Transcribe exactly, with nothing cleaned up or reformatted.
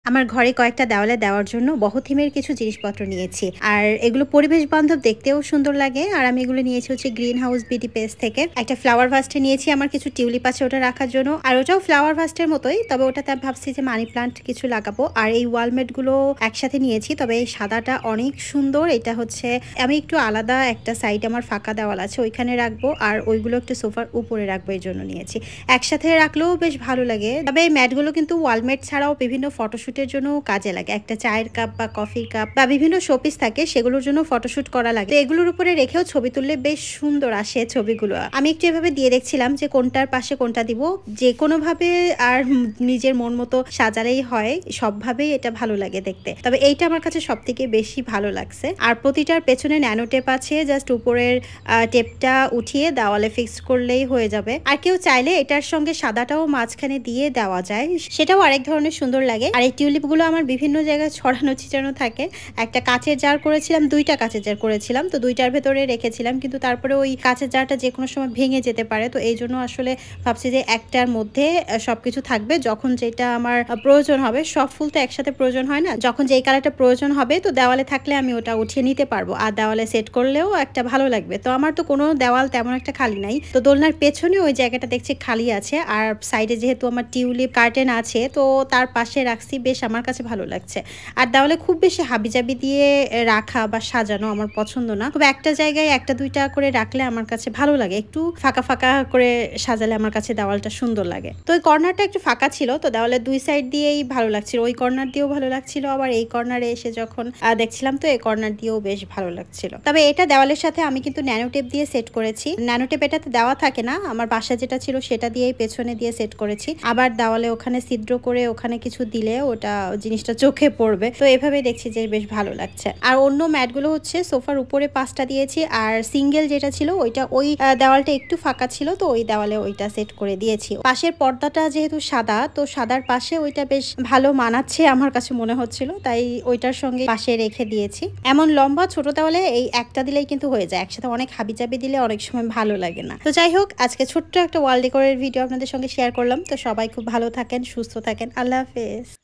আমার ঘরে কয়েকটা দেওয়ালে দেওয়ার জন্য বহুথিমের কিছু জিনিসপত্র নিয়েছি। আর এগুলো পরিবেশ বান্ধব, দেখতেও সুন্দর লাগে। আর আমি এগুলো নিয়েছি হচ্ছে গ্রিন হাউস বিউটি পেজ থেকে। একটা ফ্লাওয়ার ভাস্টে নিয়েছি, আমার কিছু টিউলিপ আছে ওটা রাখার জন্য। আর ওটাও ফ্লাওয়ার ভাস্টের মতোই, তবে ওটাতে আমি ভাবছি যে মানি প্লান্ট কিছু লাগাবো। আর এই ওয়ালমেট গুলো একসাথে নিয়েছি, তবে এই সাদাটা অনেক সুন্দর। এটা হচ্ছে আমি একটু আলাদা একটা সাইড আমার ফাঁকা দেওয়াল আছে ওইখানে রাখবো, আর ওইগুলো একটু সোফার উপরে রাখবো, এই জন্য নিয়েছি। একসাথে রাখলেও বেশ ভালো লাগে। তবে এই ম্যাটগুলো কিন্তু ওয়ালমেট ছাড়াও বিভিন্ন ফটোশুট জন্য কাজে লাগে। একটা চায়ের কাপ বা কফির কাপ বা বিভিন্ন শোপিস থাকে, সেগুলোর জন্য ফটোশুট করা লাগে। তো এগুলোর উপরে রেখেও ছবি তুললে বেশ সুন্দর আসে ছবিগুলো। আমি একটু এভাবে দিয়ে দেখছিলাম যে কোনটার পাশে কোনটা দিব, যে কোনো ভাবে আর নিজের মন মতো সাজালেই হয়, সবভাবেই এটা ভালো লাগে দেখতে। তবে এইটা আমার কাছে সব থেকে বেশি ভালো লাগছে। আর প্রতিটার পেছনে ন্যানো টেপ আছে, জাস্ট উপরের টেপটা উঠিয়ে দেওয়ালে ফিক্স করলেই হয়ে যাবে। আর কেউ চাইলে এটার সঙ্গে সাদাটাও মাঝখানে দিয়ে দেওয়া যায়, সেটাও আরেক ধরনের সুন্দর লাগে। আর এই টিউলিপ গুলো আমার বিভিন্ন জায়গায় ছড়ানো ছিটানো থাকে। একটা কাচের জার করেছিলাম, দুইটা কাচের জার করেছিলাম, তো দুইটার ভেতরে রেখেছিলাম, কিন্তু তারপরে ওই কাচের জারটা যে কোনো সময় ভেঙে যেতে পারে। তো এই জন্য আসলে ভাবছি যে একটার মধ্যে সবকিছু থাকবে, যখন যেটা আমার প্রয়োজন হবে। সব ফুল তো একসাথে প্রয়োজন হয় না, যখন যেই কালারটা প্রয়োজন হবে তো দেওয়ালে থাকলে আমি ওটা উঠিয়ে নিতে পারবো, আর দেওয়ালে সেট করলেও একটা ভালো লাগবে। তো আমার তো কোনো দেওয়াল তেমন একটা খালি নাই, তো দোলনার পেছনে ওই জায়গাটা দেখছি খালি আছে। আর সাইডে যেহেতু আমার টিউলিপ কার্টেন আছে, তো তার পাশে রাখছি, বেশ আমার কাছে ভালো লাগছে। আর দেওয়ালে খুব বেশি হাবিজাবি দিয়ে রাখা বা সাজানো আমার পছন্দ না, তবে একটা জায়গায় একটা দুইটা করে রাখলে আমার কাছে ভালো লাগে। একটু ফাঁকা ফাঁকা করে সাজালে আমার কাছে দেওয়ালটা সুন্দর লাগে। তো ওই কর্নারটা একটু ফাঁকা ছিল, তো দেওয়ালের দুই সাইড দিয়েই ভালো লাগছিল। ওই কর্নার দিয়েও ভালো লাগছিল, আবার এই কর্নারে এসে যখন দেখছিলাম তো এই কর্নার দিয়েও বেশ ভালো লাগছিল। তবে এটা দেওয়ালের সাথে আমি কিন্তু ন্যানো টেপ দিয়ে সেট করেছি। ন্যানো টেপ এটাতে দেওয়া থাকে না, আমার বাসা যেটা ছিল সেটা দিয়েই পেছনে দিয়ে সেট করেছি। আবার দেওয়ালে ওখানে ছিদ্র করে ওখানে কিছু দিলে ওটা জিনিসটা চোখে পড়বে। তো এভাবে দেখছি যে বেশ ভালো লাগছে। আর অন্য ম্যাটগুলো হচ্ছে সোফার উপরে পাঁচটা দিয়েছি, আর সিঙ্গেল যেটা ছিল ওইটা ওই দেওয়ালটা একটু ফাঁকা ছিল, তো ওই দেওয়ালে ওইটা সেট করে দিয়েছি। পাশের পর্দাটা যেহেতু সাদা, তো সাদার পাশে ওইটা বেশ ভালো মানাচ্ছে আমার কাছে মনে হচ্ছিল, তাই ওইটার সঙ্গে পাশে রেখে দিয়েছি। এমন লম্বা ছোট দেওয়ালে এই একটা দিলেই কিন্তু হয়ে যায়, একসাথে অনেক হাবিজাবি দিলে অনেক সময় ভালো লাগে না। তো যাই হোক, আজকে ছোট্ট একটা ওয়াল ডেকোরের ভিডিও আপনাদের সঙ্গে শেয়ার করলাম। তো সবাই খুব ভালো থাকেন, সুস্থ থাকেন, আল্লাহ হাফেজ।